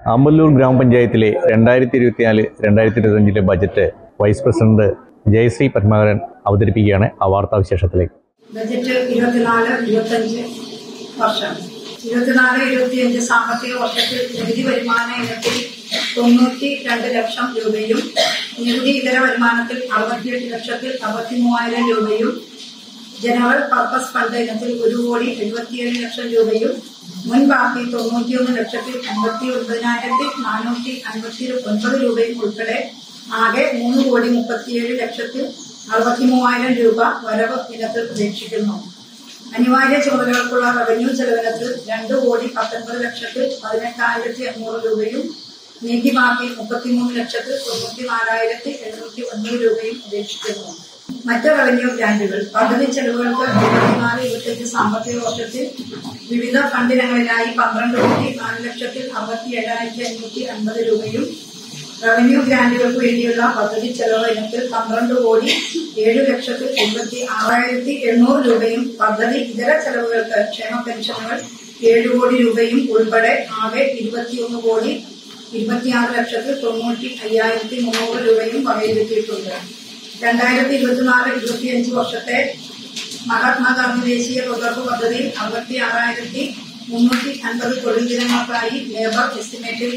ആമ്പല്ലൂർ ഗ്രാമപഞ്ചായത്തിലെ 2024-2025 budget vice president Jayashree Padmanabhan അവതരിപ്പിക്കുകയാണ്. ആ വാർത്താവിശേഷത്തിലേക്ക്. ബജറ്റ് 24-25 വർഷം 24-25 സാമ്പത്തിക വർഷത്തിൽ നികുതി വരുമാന ഇനത്തിൽ 92 ലക്ഷം രൂപയും നികുതി ഇതര വരുമാനത്തിൽ 68,63,000 രൂപയും ജനറൽ പർപ്പസ് ഫണ്ട് ഇനത്തിൽ 1,77,00,000 രൂപയും മുൻ ബാക്കി 91,89,459 രൂപയും ഉൾപ്പെടെ ആകെ 3,37,63,000 രൂപ വരവ് ഇനത്തിൽ പ്രതീക്ഷിക്കുന്നു. അനിവാര്യ ചുമതലകൾക്കുള്ള റവന്യൂ ചെലവിനത്തിൽ 2,19,18,500 രൂപയും നീതി ബാക്കി 33,94,709 രൂപയും പ്രതീക്ഷിക്കുന്നു. മറ്റ് റവന്യൂ ഗ്രാന്റുകൾ പദ്ധതി ചെലവുകൾക്ക് 24-25 സാമ്പത്തിക വർഷത്തിൽ വിവിധ ഫണ്ടിനങ്ങളിലായി 12,04,67,550 രൂപയും റവന്യൂ ഗ്രാന്റുകൾക്ക് വേണ്ടിയുള്ള പദ്ധതി ചെലവ് ഇനത്തിൽ 12,07,86,800 രൂപയും പദ്ധതി ഇതര ചെലവുകൾക്ക് ക്ഷേമ പെൻഷനുകൾ 7 കോടി രൂപയും ഉൾപ്പെടെ ആകെ 21,26,95,300 രൂപയും വകയിരുത്തിയിട്ടുണ്ട്. 2024-25 വർഷത്തെ മഹാത്മാഗാന്ധി ദേശീയ തൊഴിലുറപ്പ് പദ്ധതിയിൽ 66,350 തൊഴിൽ ദിനങ്ങൾക്കായി ലേബർ എസ്റ്റിമേറ്റിൽ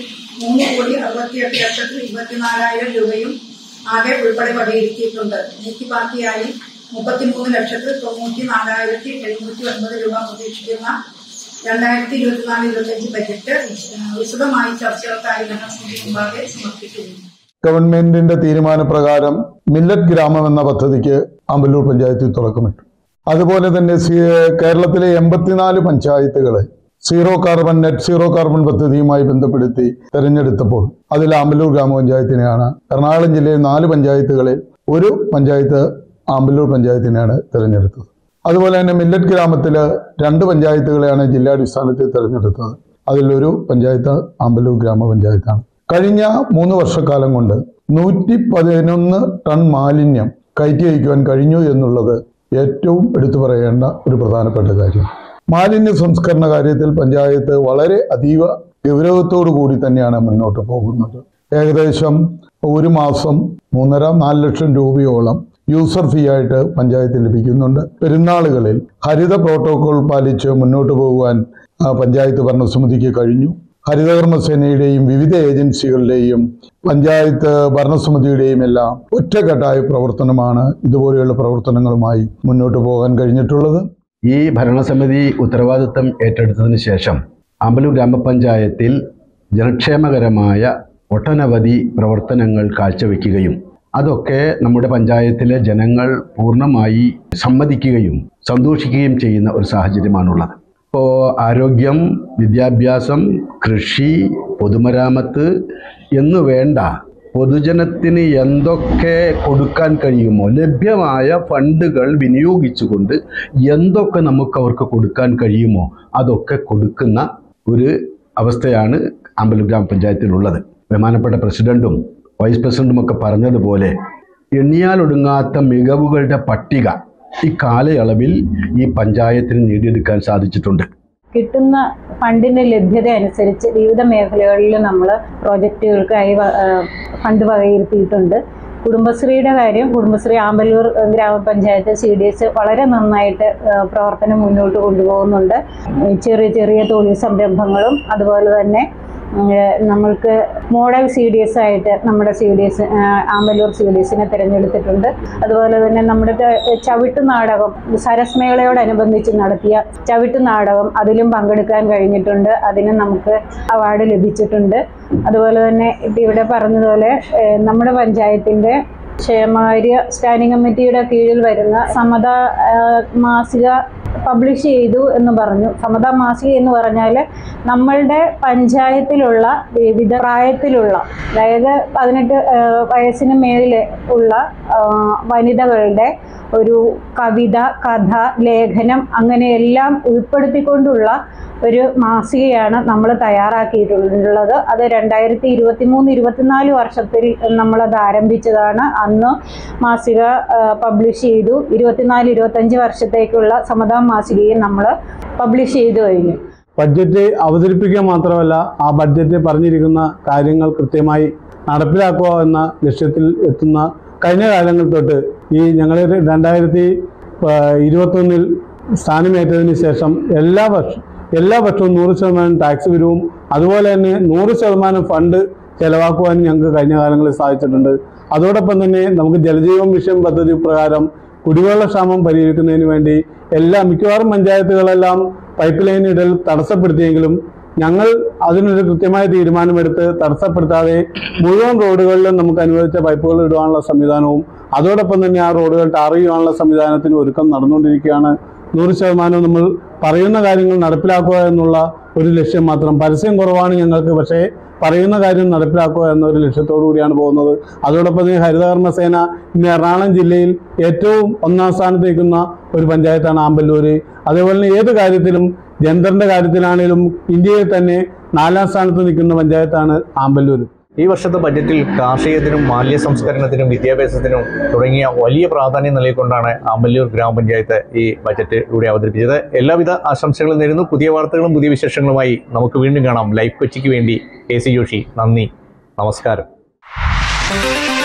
3,68,24,000 രൂപയും ആകെ ഉൾപ്പെടെ വകയിരുത്തിയിട്ടുണ്ട്. നീക്കി ബാക്കിയായി 33,94,709 രൂപ പ്രതീക്ഷിക്കുന്ന 2024-25 ബജറ്റ് വിശദമായി ചർച്ചകൾക്കായി ഭരണസമിതി മുമ്പാകെ സമർപ്പിക്കുന്നു. ഗവൺമെന്റിന്റെ തീരുമാനപ്രകാരം മില്ലറ്റ് ഗ്രാമം എന്ന പദ്ധതിക്ക് ആമ്പല്ലൂർ പഞ്ചായത്തിൽ തുടക്കമിട്ടു. അതുപോലെ തന്നെ കേരളത്തിലെ 84 പഞ്ചായത്തുകളെ നെറ്റ് സീറോ കാർബൺ പദ്ധതിയുമായി ബന്ധപ്പെടുത്തി തെരഞ്ഞെടുത്തപ്പോൾ അതിൽ ആമ്പല്ലൂർ ഗ്രാമപഞ്ചായത്തിനെയാണ്, എറണാകുളം ജില്ലയിൽ 4 പഞ്ചായത്തുകളിൽ ഒരു പഞ്ചായത്ത് ആമ്പല്ലൂർ പഞ്ചായത്തിനെയാണ് തെരഞ്ഞെടുത്തത്. അതുപോലെ തന്നെ മില്ലറ്റ് ഗ്രാമത്തിൽ 2 പഞ്ചായത്തുകളെയാണ് ജില്ലാടിസ്ഥാനത്തിൽ തെരഞ്ഞെടുത്തത്. അതിലൊരു പഞ്ചായത്ത് ആമ്പല്ലൂർ ഗ്രാമപഞ്ചായത്താണ്. കഴിഞ്ഞ 3 വർഷക്കാലം കൊണ്ട് 111 ടൺ മാലിന്യം കയറ്റി അയക്കുവാൻ കഴിഞ്ഞു എന്നുള്ളത് ഏറ്റവും എടുത്തു പറയേണ്ട ഒരു പ്രധാനപ്പെട്ട കാര്യം. മാലിന്യ സംസ്കരണ കാര്യത്തിൽ പഞ്ചായത്ത് വളരെ അതീവ ഗൗരവത്തോടു കൂടി തന്നെയാണ് മുന്നോട്ട് പോകുന്നത്. ഏകദേശം ഒരു മാസം 3.5-4 ലക്ഷം രൂപയോളം യൂസർ ഫീ ആയിട്ട് പഞ്ചായത്ത് ലഭിക്കുന്നുണ്ട്. പെരുന്നാളുകളിൽ ഹരിത പ്രോട്ടോകോൾ പാലിച്ച് മുന്നോട്ട് പോകുവാൻ പഞ്ചായത്ത് ഭരണസമിതിക്ക് കഴിഞ്ഞു. ഹരിതകർമ്മസേനയുടെയും വിവിധ ഏജൻസികളുടെയും പഞ്ചായത്ത് ഭരണസമിതിയുടെയും എല്ലാം ഒറ്റക്കെട്ടായ പ്രവർത്തനമാണ് ഇതുപോലെയുള്ള പ്രവർത്തനങ്ങളുമായി മുന്നോട്ട് പോകാൻ കഴിഞ്ഞിട്ടുള്ളത്. ഈ ഭരണസമിതി ഉത്തരവാദിത്തം ഏറ്റെടുത്തതിന് ശേഷം ആമ്പല്ലൂർ ഗ്രാമപഞ്ചായത്തിൽ ജനക്ഷേമകരമായ ഒട്ടനവധി പ്രവർത്തനങ്ങൾ കാഴ്ചവെക്കുകയും അതൊക്കെ നമ്മുടെ പഞ്ചായത്തിലെ ജനങ്ങൾ പൂർണ്ണമായി സമ്മതിക്കുകയും സന്തോഷിക്കുകയും ചെയ്യുന്ന ഒരു സാഹചര്യമാണുള്ളത്. ഇപ്പോൾ ആരോഗ്യം, വിദ്യാഭ്യാസം, കൃഷി, പൊതുമരാമത്ത് എന്നു വേണ്ട പൊതുജനത്തിന് എന്തൊക്കെ കൊടുക്കാൻ കഴിയുമോ, ലഭ്യമായ ഫണ്ടുകൾ വിനിയോഗിച്ചുകൊണ്ട് എന്തൊക്കെ നമുക്ക് അവർക്ക് കൊടുക്കാൻ കഴിയുമോ അതൊക്കെ കൊടുക്കുന്ന ഒരു അവസ്ഥയാണ് ആമ്പല്ലൂർ ഗ്രാമപഞ്ചായത്തിലുള്ളത്. ബഹുമാനപ്പെട്ട പ്രസിഡന്റും വൈസ് പ്രസിഡന്റും ഒക്കെ പറഞ്ഞതുപോലെ എണ്ണിയാലൊടുങ്ങാത്ത മികവുകളുടെ പട്ടിക ഈ കാലയളവിൽ ഈ പഞ്ചായത്തിന് നേടിയെടുക്കാൻ സാധിച്ചിട്ടുണ്ട്. കിട്ടുന്ന ഫണ്ടിൻ്റെ ലഭ്യത അനുസരിച്ച് വിവിധ മേഖലകളിൽ നമ്മൾ പ്രോജക്റ്റുകൾക്കായി ഫണ്ട് വകയിരുത്തിയിട്ടുണ്ട്. കുടുംബശ്രീയുടെ കാര്യം, കുടുംബശ്രീ ആമ്പല്ലൂർ ഗ്രാമപഞ്ചായത്ത് CDS വളരെ നന്നായിട്ട് പ്രവർത്തനം മുന്നോട്ട് കൊണ്ടുപോകുന്നുണ്ട്. ചെറിയ ചെറിയ തൊഴിൽ സംരംഭങ്ങളും അതുപോലെ തന്നെ നമ്മൾക്ക് മോഡൽ CDS ആയിട്ട് നമ്മുടെ ആമ്പല്ലൂർ CDSനെ തിരഞ്ഞെടുത്തിട്ടുണ്ട്. അതുപോലെ തന്നെ നമ്മുടെ ചവിട്ട് നാടകം സരസ്മേളയോടനുബന്ധിച്ച് നടത്തിയ ചവിട്ട് നാടകം അതിലും പങ്കെടുക്കാൻ കഴിഞ്ഞിട്ടുണ്ട്. അതിന് നമുക്ക് അവാർഡ് ലഭിച്ചിട്ടുണ്ട്. അതുപോലെ തന്നെ ഇവിടെ പറഞ്ഞതുപോലെ നമ്മുടെ പഞ്ചായത്തിൻ്റെ ക്ഷേമകാര്യ സ്റ്റാൻഡിംഗ് കമ്മിറ്റിയുടെ കീഴിൽ വരുന്ന സമത മാസിക പബ്ലിഷ് ചെയ്തു എന്ന് പറഞ്ഞു. സമത മാസിക എന്ന് പറഞ്ഞാൽ നമ്മളുടെ പഞ്ചായത്തിലുള്ള വിവിധ പ്രായത്തിലുള്ള, അതായത് 18 വയസ്സിന് മേലിൽ ഉള്ള വനിതകളുടെ ഒരു കവിത, കഥ, ലേഖനം അങ്ങനെയെല്ലാം ഉൾപ്പെടുത്തിക്കൊണ്ടുള്ള ഒരു മാസികയാണ് നമ്മൾ തയ്യാറാക്കിയിട്ടുള്ളത്. അത് 2023-24 വർഷത്തിൽ നമ്മളത് ആരംഭിച്ചതാണ്. അന്ന് മാസിക പബ്ലിഷ് ചെയ്തു. 24-25 വർഷത്തേക്കുള്ള സമതാ മാസികയും നമ്മൾ പബ്ലിഷ് ചെയ്തു കഴിഞ്ഞു. ബഡ്ജറ്റ് അവതരിപ്പിക്കുക മാത്രമല്ല ആ ബഡ്ജറ്റ് പറഞ്ഞിരിക്കുന്ന കാര്യങ്ങൾ കൃത്യമായി നടപ്പിലാക്കുക എന്ന ലക്ഷ്യത്തിൽ എത്തുന്ന കഴിഞ്ഞ കാലങ്ങൾ തൊട്ട് ഈ ഞങ്ങൾ 2021 സ്ഥാനമേറ്റതിന് ശേഷം എല്ലാ വർഷവും 100% ടാക്സ് പിരിവും അതുപോലെ തന്നെ 100% ഫണ്ട് ചെലവാക്കുവാനും ഞങ്ങൾക്ക് കഴിഞ്ഞ കാലങ്ങളിൽ സാധിച്ചിട്ടുണ്ട്. അതോടൊപ്പം തന്നെ നമുക്ക് ജലജീവൻ മിഷൻ പദ്ധതി പ്രകാരം കുടിവെള്ളക്ഷാമം പരിഹരിക്കുന്നതിന് വേണ്ടി മിക്കവാറും പഞ്ചായത്തുകളെല്ലാം പൈപ്പ് ലൈൻ ഇടൽ തടസ്സപ്പെടുത്തിയെങ്കിലും ഞങ്ങൾ അതിനൊരു കൃത്യമായ തീരുമാനമെടുത്ത് തടസ്സപ്പെടുത്താതെ മുഴുവൻ റോഡുകളിലും നമുക്ക് അനുവദിച്ച പൈപ്പുകൾ ഇടുവാനുള്ള സംവിധാനവും അതോടൊപ്പം തന്നെ ആ റോഡുകൾ ടാർ ചെയ്യാനുള്ള സംവിധാനത്തിന് ഒരുക്കം നടന്നുകൊണ്ടിരിക്കുകയാണ്. 100% നമ്മൾ പറയുന്ന കാര്യങ്ങൾ നടപ്പിലാക്കുക എന്നുള്ള ഒരു ലക്ഷ്യം മാത്രം. പരസ്യം കുറവാണ് ഞങ്ങൾക്ക്, പക്ഷേ പറയുന്ന കാര്യം നടപ്പിലാക്കുക എന്നൊരു ലക്ഷ്യത്തോടു കൂടിയാണ് പോകുന്നത്. അതോടൊപ്പം തന്നെ ഹരിതകർമ്മസേന ഇന്ന് എറണാകുളം ജില്ലയിൽ ഏറ്റവും 1ാം സ്ഥാനത്ത് നിൽക്കുന്ന ഒരു പഞ്ചായത്താണ് ആമ്പല്ലൂർ. അതേപോലെ തന്നെ ഏത് കാര്യത്തിലും ജെൻഡറിൻ്റെ കാര്യത്തിലാണെങ്കിലും ഇന്ത്യയിൽ തന്നെ 4ാം സ്ഥാനത്ത് നിൽക്കുന്ന പഞ്ചായത്താണ് ആമ്പല്ലൂർ. ഈ വർഷത്തെ ബഡ്ജറ്റിൽ കാർഷികത്തിനും മാലിന്യ സംസ്കരണത്തിനും വിദ്യാഭ്യാസത്തിനും തുടങ്ങിയ വലിയ പ്രാധാന്യം നൽകിക്കൊണ്ടാണ് ആമ്പല്ലൂർ ഗ്രാമപഞ്ചായത്ത് ഈ ബഡ്ജറ്റ് ഇവിടെ അവതരിപ്പിച്ചത്. എല്ലാവിധ ആശംസകളും നേരുന്നു. പുതിയ വാർത്തകളും പുതിയ വിശേഷങ്ങളുമായി നമുക്ക് വീണ്ടും കാണാം. ലൈഫ് കൊച്ചിക്ക് വേണ്ടി KC ജോഷി. നന്ദി, നമസ്കാരം.